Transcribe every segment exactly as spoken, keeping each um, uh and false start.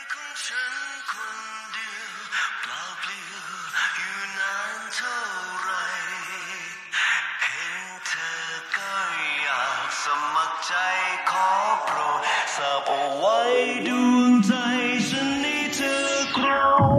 ของฉันคนเดียวเปล่าเปลี่ยวอยู่นานเท่าไรเห็นเธอก็อยากสมัครใจขอโปรดทราบเอาไว้ดวงใจฉันให้เธอครอง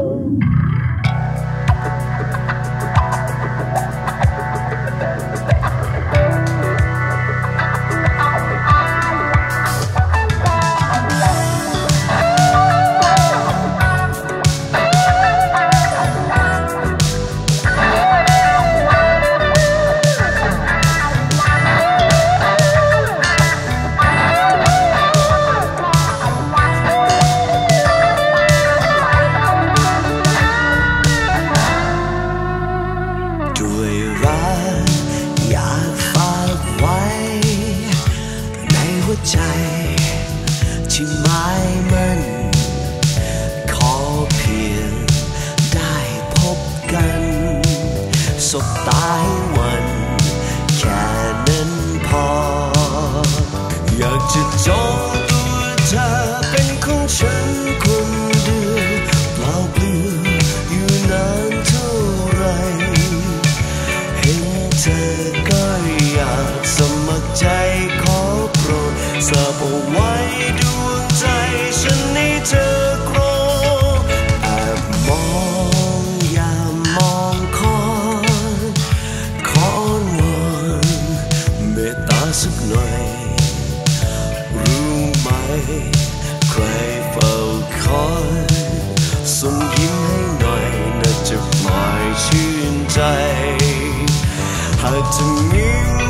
ใจที่หมายมันขอเพียงได้พบกันสบตาให้วันแค่นั้นพออยากจะจองตัวเธอเป็นของฉันคนเดียวเปล่าเปลี่ยวอยู่นานเท่าไรเห็นเธอก็อยากสมัครใจขอโปรดทราบเอาไว้ดวงใจฉันให้เธอครองแอบมองอย่ามองคอนขอนวอนเมตตาสักหน่อยรู้ไหมใครเฝ้าคอยส่งยิ้มให้หน่อยน่าจะปล่อยชื่นใจหากจะมีไหม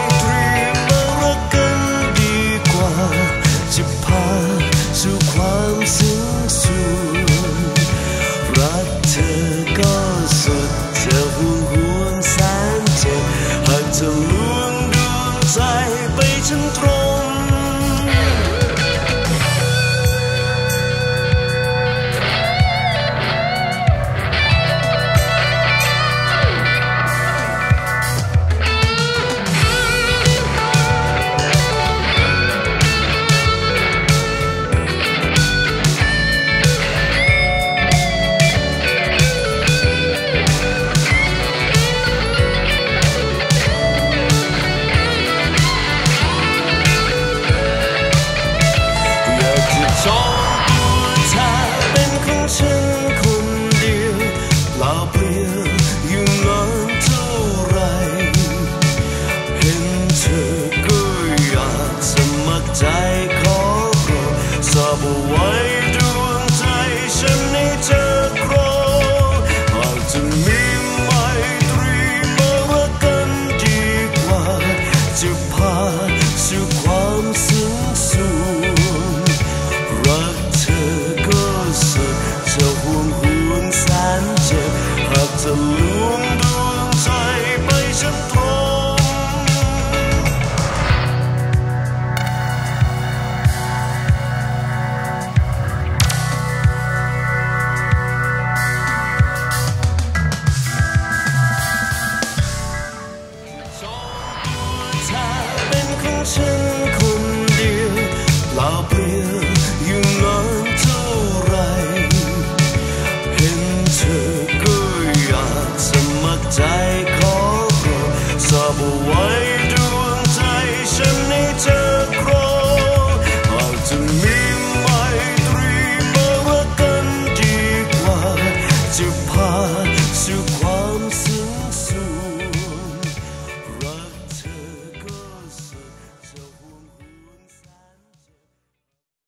จะพาสู่ความซึ้งสุดรักเธอก็สุด